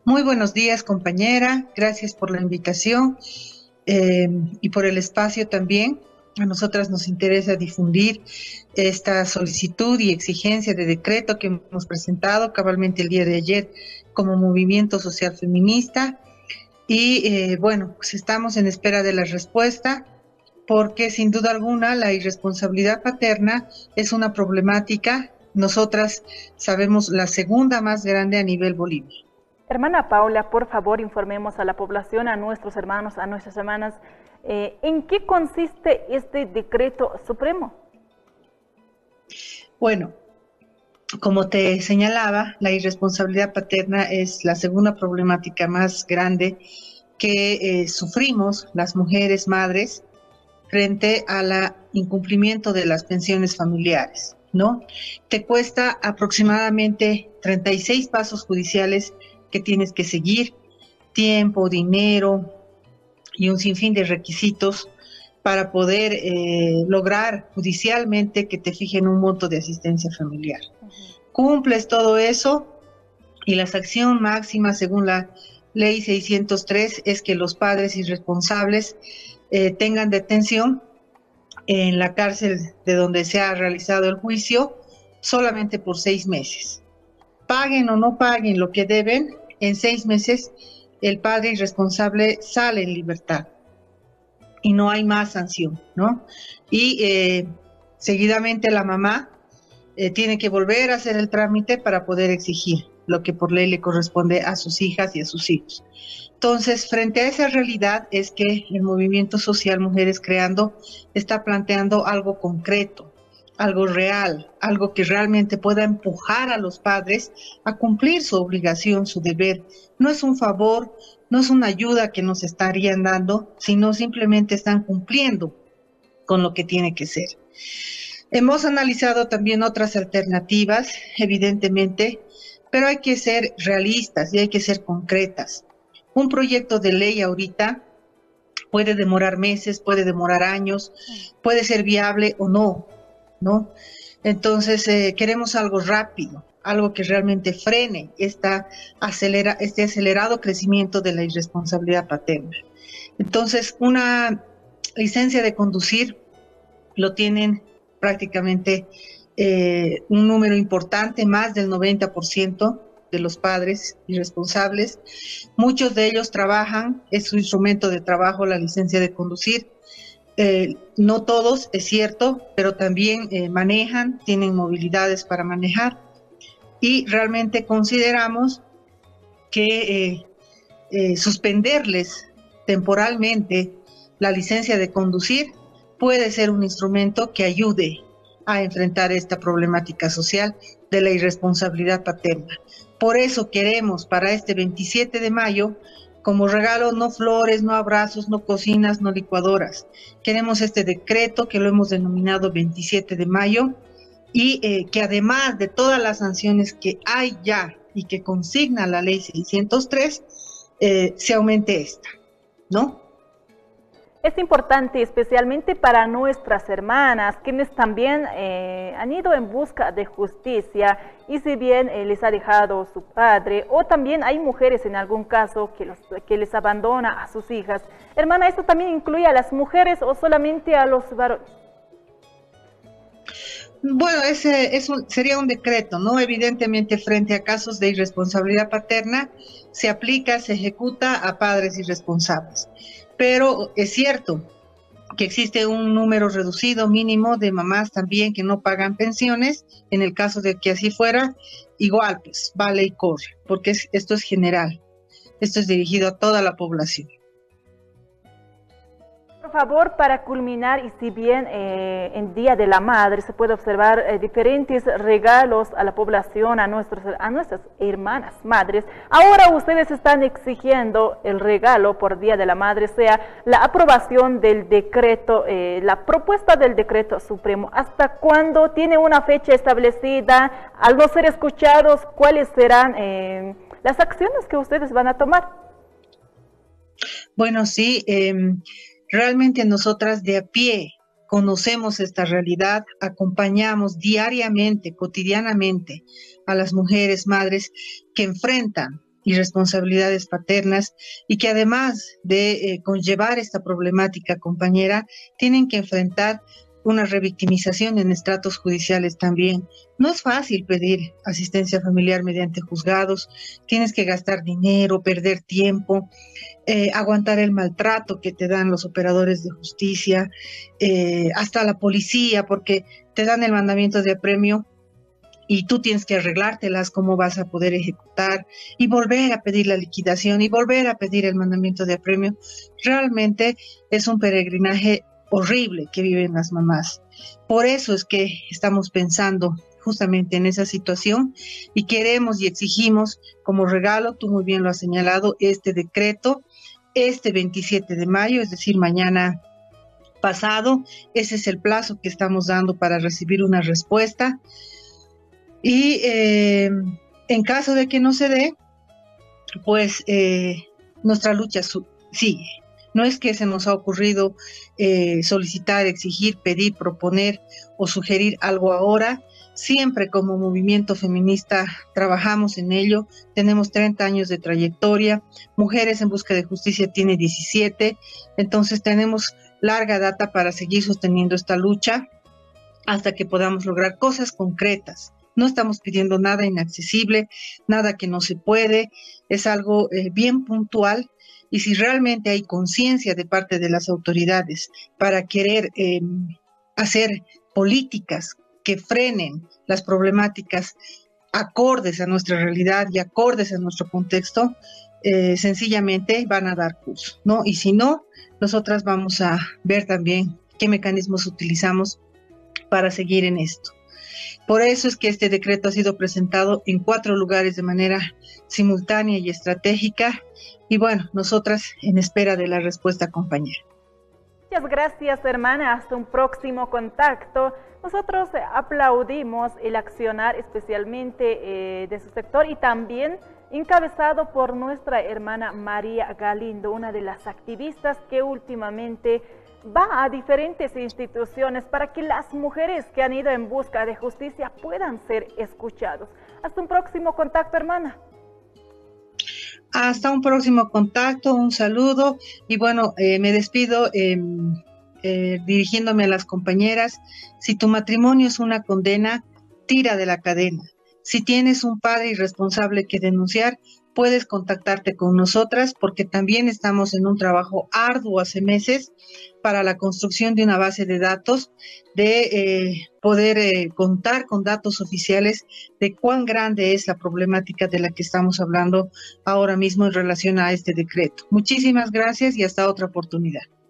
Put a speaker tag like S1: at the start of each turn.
S1: Muy buenos días, compañera. Gracias por la invitación y por el espacio también. A nosotras nos interesa difundir esta solicitud y exigencia de decreto que hemos presentado cabalmente el día de ayer como movimiento social feminista. Y bueno, pues estamos en espera de la respuesta porque sin duda alguna la irresponsabilidad paterna es una problemática. Nosotras sabemos la segunda más grande a nivel Bolivia.
S2: Hermana Paula, por favor, informemos a la población, a nuestros hermanos, a nuestras hermanas, ¿en qué consiste este decreto supremo?
S1: Bueno, como te señalaba, la irresponsabilidad paterna es la segunda problemática más grande que sufrimos las mujeres madres frente al incumplimiento de las pensiones familiares, ¿no? Te cuesta aproximadamente 36 pasos judiciales que tienes que seguir, tiempo, dinero y un sinfín de requisitos para poder lograr judicialmente que te fijen un monto de asistencia familiar. Cumples todo eso y la sanción máxima según la ley 603 es que los padres irresponsables tengan detención en la cárcel de donde se ha realizado el juicio solamente por 6 meses. Paguen o no paguen lo que deben, en 6 meses el padre irresponsable sale en libertad y no hay más sanción, ¿no? Y seguidamente la mamá tiene que volver a hacer el trámite para poder exigir lo que por ley le corresponde a sus hijas y a sus hijos. Entonces, frente a esa realidad es que el movimiento social Mujeres Creando está planteando algo concreto, algo real, algo que realmente pueda empujar a los padres a cumplir su obligación, su deber. No es un favor, no es una ayuda que nos estarían dando, sino simplemente están cumpliendo con lo que tiene que ser. Hemos analizado también otras alternativas, evidentemente, pero hay que ser realistas y hay que ser concretas. Un proyecto de ley ahorita puede demorar meses, puede demorar años, puede ser viable o no, ¿no? Entonces, queremos algo rápido, algo que realmente frene este acelerado crecimiento de la irresponsabilidad paterna. Entonces, una licencia de conducir lo tienen prácticamente un número importante, más del 90% de los padres irresponsables. Muchos de ellos trabajan, es su instrumento de trabajo la licencia de conducir. No todos, es cierto, pero también manejan, tienen movilidades para manejar y realmente consideramos que suspenderles temporalmente la licencia de conducir puede ser un instrumento que ayude a enfrentar esta problemática social de la irresponsabilidad paterna. Por eso queremos para este 27 de mayo, como regalo, no flores, no abrazos, no cocinas, no licuadoras. Queremos este decreto que lo hemos denominado 27 de mayo y que además de todas las sanciones que hay ya y que consigna la ley 603, se aumente esta, ¿no?
S2: Es importante especialmente para nuestras hermanas, quienes también han ido en busca de justicia y si bien les ha dejado su padre, o también hay mujeres en algún caso que les abandona a sus hijas. Hermana, ¿esto también incluye a las mujeres o solamente a los varones?
S1: Bueno, sería un decreto, ¿no? Evidentemente, frente a casos de irresponsabilidad paterna, se aplica, se ejecuta a padres irresponsables. Pero es cierto que existe un número reducido mínimo de mamás también que no pagan pensiones. En el caso de que así fuera, igual, pues, vale y corre, porque esto es general. Esto es dirigido a toda la población.
S2: Por favor, para culminar, y si bien en Día de la Madre se puede observar diferentes regalos a la población, a nuestras hermanas madres, ahora ustedes están exigiendo el regalo por Día de la Madre, sea la aprobación del decreto, la propuesta del decreto supremo. ¿Hasta cuándo tiene una fecha establecida? Al no ser escuchados, ¿cuáles serán las acciones que ustedes van a tomar?
S1: Bueno, sí, realmente nosotras de a pie conocemos esta realidad, acompañamos diariamente, cotidianamente a las mujeres madres que enfrentan y responsabilidades paternas y que además de conllevar esta problemática, compañera, tienen que enfrentar una revictimización en estratos judiciales también. No es fácil pedir asistencia familiar mediante juzgados, tienes que gastar dinero, perder tiempo, aguantar el maltrato que te dan los operadores de justicia, hasta la policía, porque te dan el mandamiento de apremio y tú tienes que arreglártelas cómo vas a poder ejecutar y volver a pedir la liquidación y volver a pedir el mandamiento de apremio. Realmente es un peregrinaje horrible que viven las mamás. Por eso es que estamos pensando justamente en esa situación y queremos y exigimos como regalo, tú muy bien lo has señalado, este decreto, este 27 de mayo, es decir, mañana pasado. Ese es el plazo que estamos dando para recibir una respuesta. Y en caso de que no se dé, pues nuestra lucha sigue. No es que se nos ha ocurrido solicitar, exigir, pedir, proponer o sugerir algo ahora. Siempre como movimiento feminista trabajamos en ello. Tenemos 30 años de trayectoria. Mujeres en Busca de Justicia tiene 17. Entonces tenemos larga data para seguir sosteniendo esta lucha hasta que podamos lograr cosas concretas. No estamos pidiendo nada inaccesible, nada que no se puede, es algo bien puntual, y si realmente hay conciencia de parte de las autoridades para querer hacer políticas que frenen las problemáticas acordes a nuestra realidad y acordes a nuestro contexto, sencillamente van a dar curso, ¿no? Y si no, nosotras vamos a ver también qué mecanismos utilizamos para seguir en esto. Por eso es que este decreto ha sido presentado en 4 lugares de manera simultánea y estratégica. Y bueno, nosotras en espera de la respuesta, compañera.
S2: Muchas gracias, hermana. Hasta un próximo contacto. Nosotros aplaudimos el accionar especialmente de su sector y también encabezado por nuestra hermana María Galindo, una de las activistas que últimamente va a diferentes instituciones para que las mujeres que han ido en busca de justicia puedan ser escuchados. Hasta un próximo contacto, hermana.
S1: Hasta un próximo contacto, un saludo y bueno, me despido dirigiéndome a las compañeras. Si tu matrimonio es una condena, tira de la cadena. Si tienes un padre irresponsable que denunciar, puedes contactarte con nosotras porque también estamos en un trabajo arduo hace meses para la construcción de una base de datos, de poder contar con datos oficiales de cuán grande es la problemática de la que estamos hablando ahora mismo en relación a este decreto. Muchísimas gracias y hasta otra oportunidad.